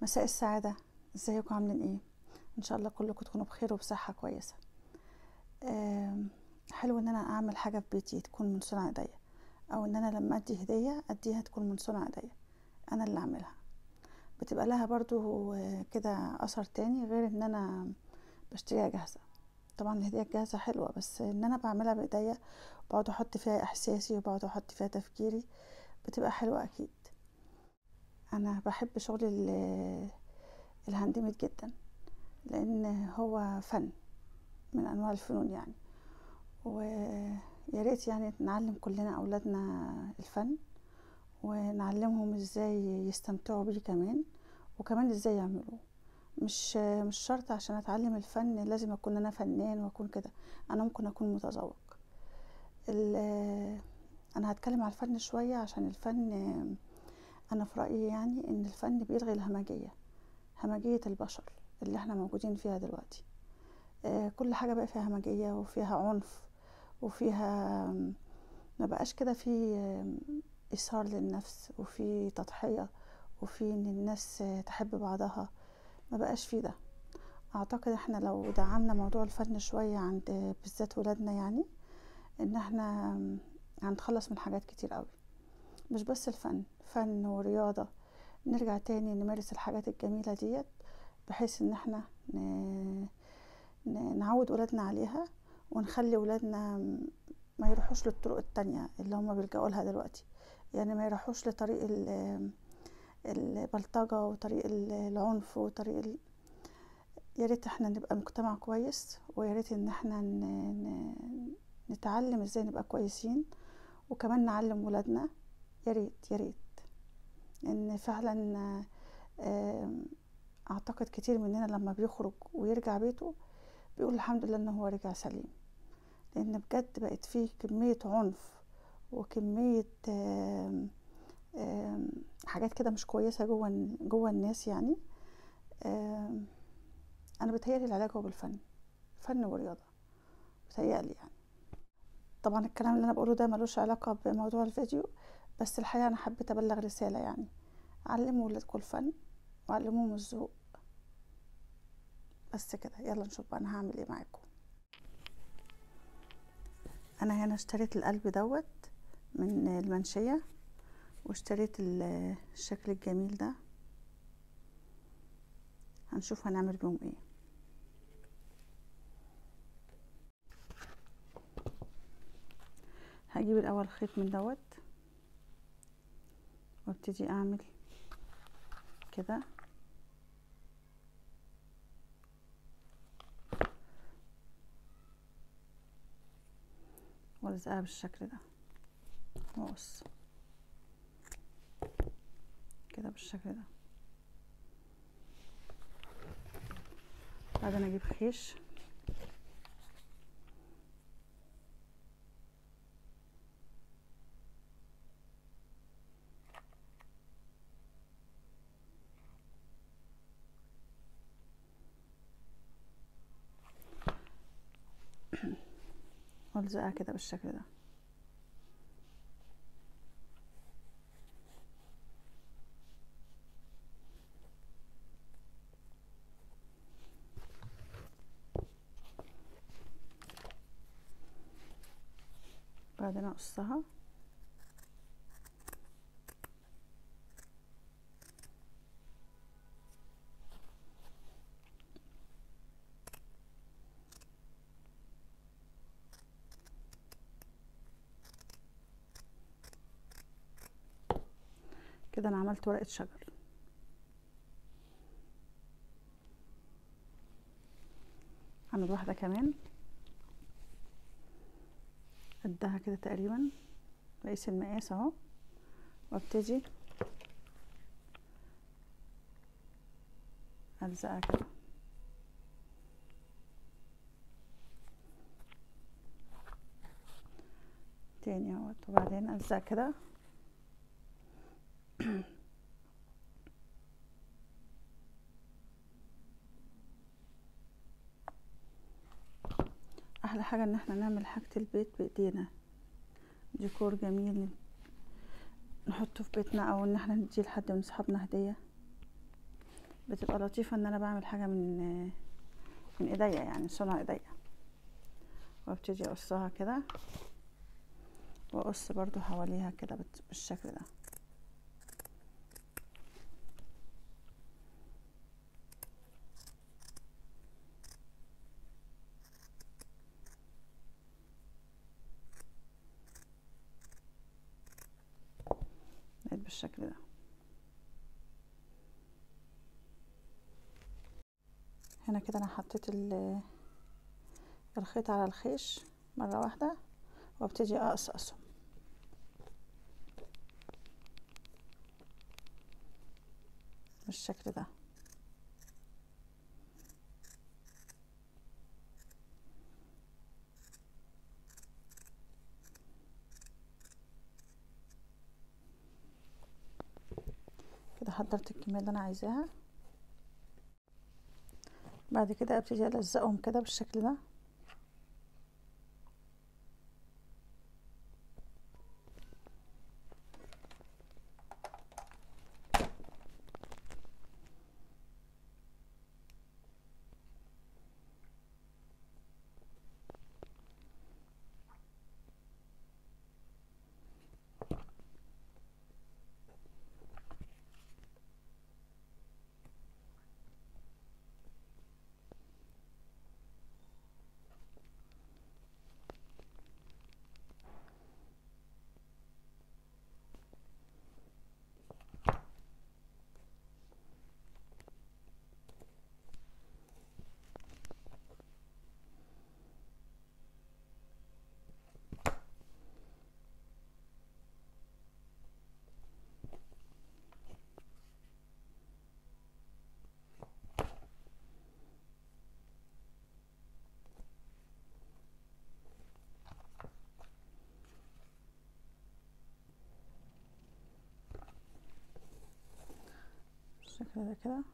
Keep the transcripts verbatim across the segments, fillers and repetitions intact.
مساء السعادة. ازيكم عاملين ايه؟ ان شاء الله كلكم تكونوا بخير وبصحة كويسة. آم، حلو ان انا اعمل حاجة في بيتي تكون من صنع ايديا، او ان انا لما ادي هدية اديها تكون من صنع ايديا انا اللي اعملها. بتبقى لها برضو آه، كده اثر تاني غير ان انا بشتريها جاهزة. طبعا الهدية الجاهزة حلوة، بس ان انا بعملها بايديا وبقعد احط فيها احساسي وبقعد احط فيها تفكيري بتبقى حلوة اكيد. انا بحب شغل ال- الهاند ميد جدا، لان هو فن من انواع الفنون يعني. ويا ريت يعني نعلم كلنا اولادنا الفن، ونعلمهم ازاي يستمتعوا بيه كمان، وكمان ازاي يعملوه. مش مش شرط عشان اتعلم الفن لازم اكون انا فنان واكون كده. انا ممكن اكون متذوق. ال- انا هتكلم على الفن شوية عشان الفن، انا في رأيي يعني ان الفن بيلغي الهمجية، همجية البشر اللي احنا موجودين فيها دلوقتي. آه، كل حاجة بقى فيها همجية وفيها عنف وفيها ما بقاش كده في إثار للنفس وفي تضحية وفي إن الناس تحب بعضها. ما بقاش في ده. أعتقد إحنا لو دعمنا موضوع الفن شوية عند بالذات ولادنا، يعني إن إحنا هنتخلص من حاجات كتير قوي. مش بس الفن، فن ورياضة. نرجع تاني نمارس الحاجات الجميلة ديت، بحيث إن إحنا ن... ن- نعود ولادنا عليها، ونخلي ولادنا ما يروحوش للطرق التانية اللي هم بيلجأوا لها دلوقتي. يعني ما يروحوش لطريق ال- البلطجة وطريق ال- العنف وطريق ال... يا ريت احنا نبقى مجتمع كويس، ويا ريت ان احنا ن... ن... نتعلم ازاي نبقى كويسين، وكمان نعلم ولادنا. يا ريت يا ريت ان فعلا آم، اعتقد كتير مننا لما بيخرج ويرجع بيته بيقول الحمد لله ان هو رجع سليم. لان بجد بقت فيه كمية عنف وكمية آم، آم، حاجات كده مش كويسة جوه جوه الناس يعني. آم، انا بتهيألي العلاج هو بالفن، فن ورياضة. بتهيألي يعني. طبعا الكلام اللي انا بقوله ده ملوش علاقة بموضوع الفيديو، بس الحقيقة انا حبيت ابلغ رسالة يعني. علموا ولادكم الفن وعلموهم الذوق. بس كده، يلا نشوف بقى انا هعمل ايه معاكم. انا هنا اشتريت القلب دوت من المنشية، واشتريت ال- الشكل الجميل ده. هنشوف هنعمل بيهم ايه. هجيب الاول خيط من دوت وابتدي اعمل كده، والزقها بالشكل ده، واقص كده بالشكل ده. بعدين اجيب خيش والزقها كده بالشكل ده. بعدين اقصها كده. انا عملت ورقة شجر. هعمل واحدة كمان قدها كده تقريبا، بقيس المقاس اهو، وابتدي الزقها كده. تاني اهوت، وبعدين الزق كده. احلى حاجة ان احنا نعمل حاجة البيت بايدينا، ديكور جميل نحطه في بيتنا، او ان احنا نديه لحد من صحابنا هدية. بتبقى لطيفة ان انا بعمل حاجة من من ايديا، يعني صنع ايديا. وابتدي اقصها كده، واقص برضو حواليها كده بالشكل ده. بالشكل ده. هنا كده انا حطيت الخيط على الخيش مرة واحدة، وابتدي اقصقصه بالشكل ده. كده حضرت الكمية اللي انا عايزاها. بعد كده ابتدي الزقهم كده بالشكل ده. بالشكل ده كده.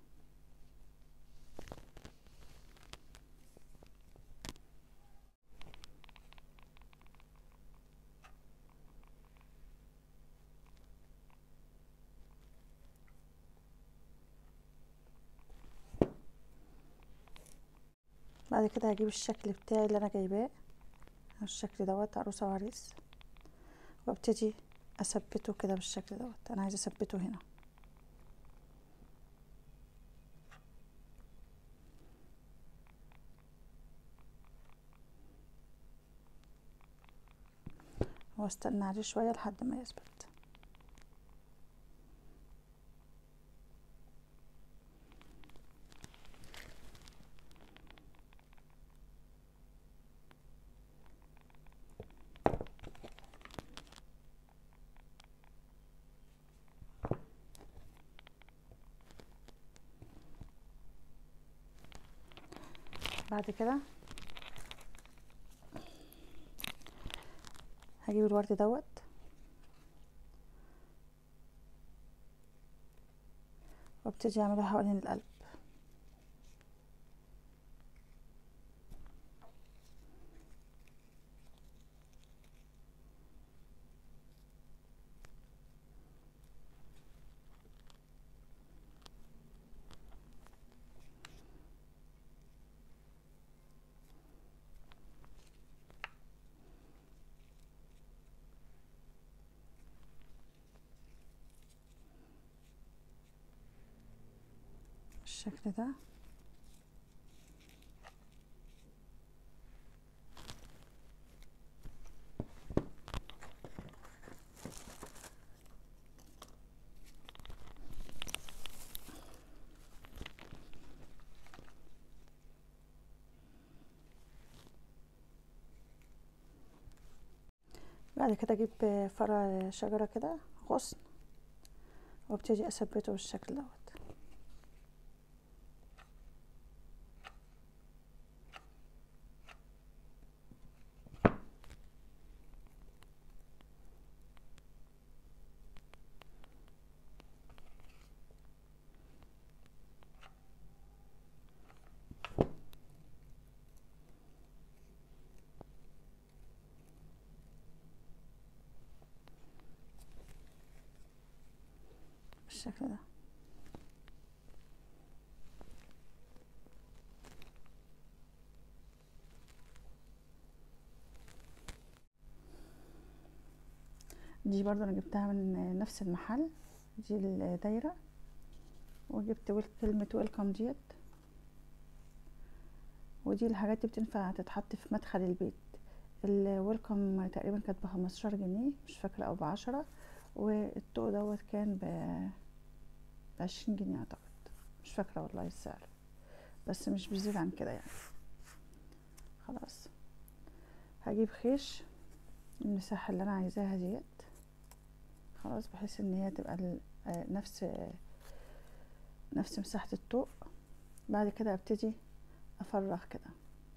بعد كده هجيب الشكل بتاعي اللي انا جايباه، الشكل دوت عروسة وعريس، وابتدي اثبته كده بالشكل دوت. انا عايزه اثبته هنا. واستنى عليه شويه لحد ما يثبت. بعد كده هجيب الورد دوت وابتدي اعمله حوالين القلب. بالشكل ده. بعد كده اجيب فرع شجرة كده غصن، وابتدي اثبته بالشكل دوت. بالشكل ده. دي برضو انا جبتها من نفس المحل، دي الدايرة، وجبت ويل- كلمة ويلكم ديت، ودي الحاجات دي بتنفع تتحط في مدخل البيت. الويلكم تقريبا كانت بخمستاشر جنيه مش فاكرة او بعشرة، والطوق دوت كان بعشرين جنيه اعتقد، مش فاكرة والله السعر، بس مش بيزيد عن كده يعني. خلاص هجيب خيش المساحة اللي انا عايزاها ديت، خلاص، بحيث ان هي تبقى ال- آه، نفس نفس مساحة الطوق. بعد كده ابتدي افرغ كده،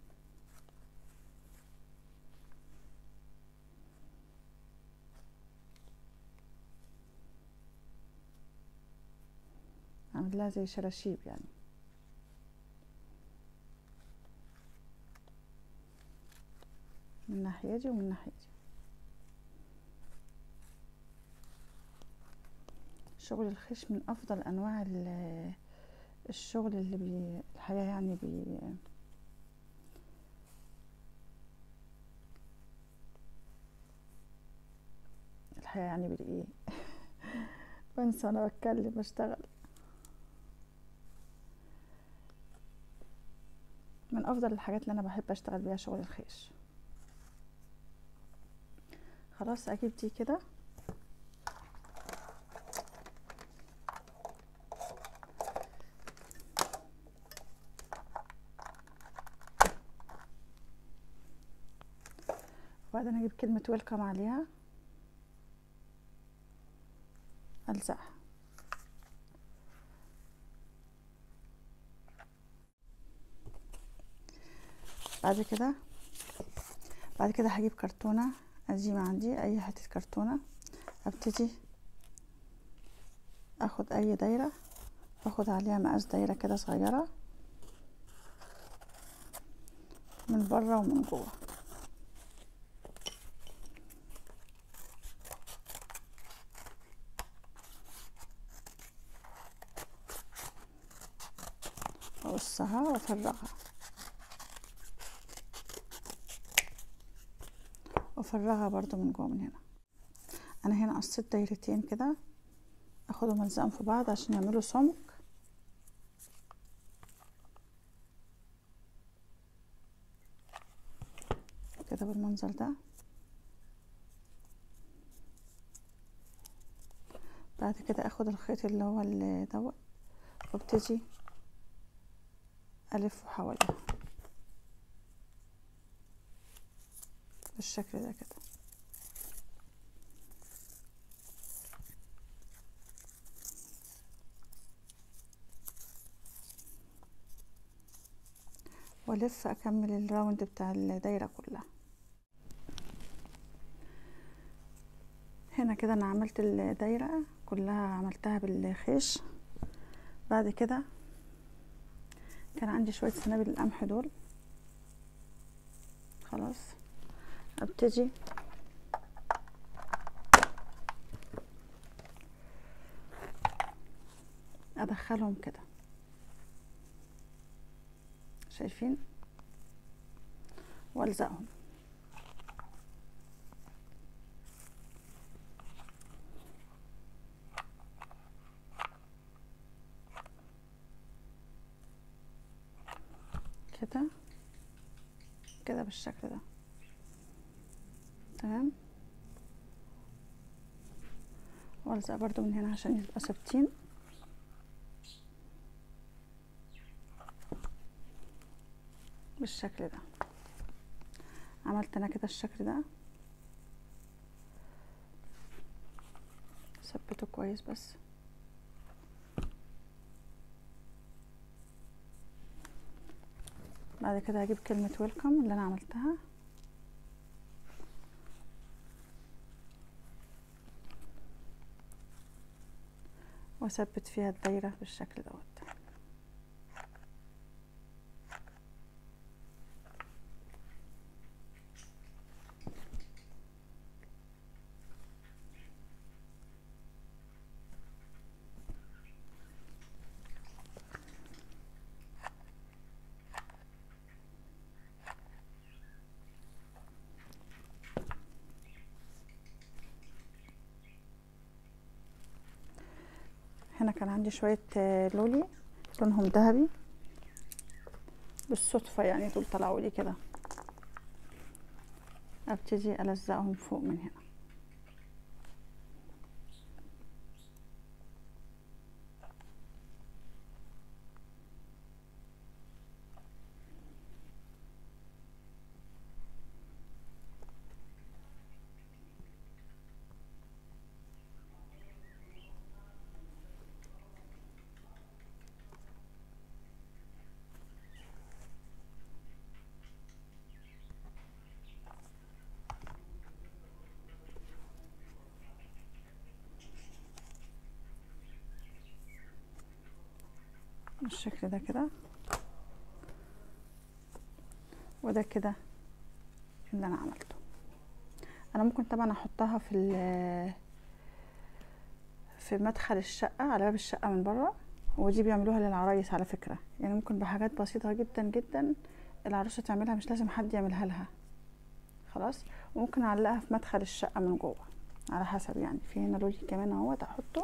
اعمل لها زي شراشيب يعني. من الناحية دي ومن الناحية دي. شغل الخيش من افضل انواع ال- الشغل اللي بي الحقيقة يعني بي الحقيقة يعني بي ايه بنسى وانا بتكلم بشتغل. من افضل الحاجات اللي انا بحب اشتغل بيها شغل الخيش. خلاص اجيب دي كده، وبعدين اجيب كلمة ويلكم عليها الزقها. بعد كده بعد كده هجيب كرتونة قديمة عندي، اي حتة كرتونة، ابتدي اخد اي دايرة، باخد عليها مقاس دايرة كده صغيرة من بره ومن جوه، واقصها وافرغها، وافرغها برضو من جوه من هنا. انا هنا قصيت دايرتين كده، اخدهم الزقهم في بعض عشان يعملوا سمك كده بالمنظر ده. بعد كده اخد الخيط اللي هو اللي دوت، وابتدي الفه حواليه بالشكل ده كده. والف اكمل الراوند بتاع الدايره كلها. هنا كده انا عملت الدايره كلها، عملتها بالخيش. بعد كده كان عندي شويه سنابل القمح دول، خلاص ابتدي ادخلهم كده، شايفين، والزقهم كده كده بالشكل ده، تمام. والزق برضو من هنا عشان يبقى ثابتين بالشكل ده. عملت انا كده الشكل ده، ثبته كويس بس. بعد كده هجيب كلمة ويلكم اللي انا عملتها، واثبت فيها الدايرة بالشكل دوت. هنا كان عندي شوية لولي لونهم ذهبي بالصدفة، يعني دول طلعوا لي كده، ابتدي الزقهم فوق من هنا. بالشكل ده كده، وده كده اللي انا عملته. انا ممكن طبعا احطها في في مدخل الشقه على باب الشقه من بره، ودي بيعملوها للعرايس على فكره، يعني ممكن بحاجات بسيطه جدا جدا العروسه تعملها، مش لازم حد يعملها لها خلاص. وممكن اعلقها في مدخل الشقه من جوه على حسب، يعني في هنا لولي كمان اهوت احطه.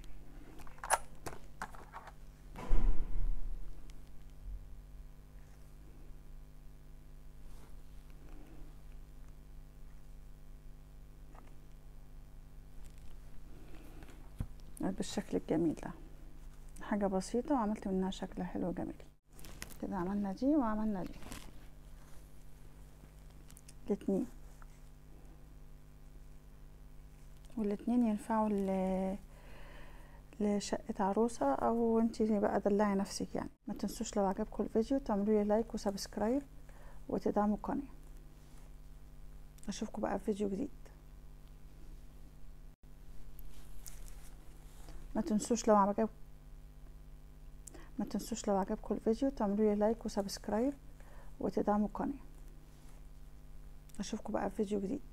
بالشكل الجميل ده، حاجة بسيطة وعملت منها شكل حلو جميل كده. عملنا دي وعملنا دي الاتنين، والاتنين ينفعوا لشقة عروسة او انتي بقى دلعي نفسك يعني. ما تنسوش لو عجبكم الفيديو تعملوا لي لايك وسبسكرايب وتدعموا القناة. اشوفكم بقى في فيديو جديد. ما تنسوش لو عجبكم ما تنسوش لو عجبكم الفيديو تعملوا لي لايك وسبسكرايب وتدعموا القناة. اشوفكم بقى في فيديو جديد.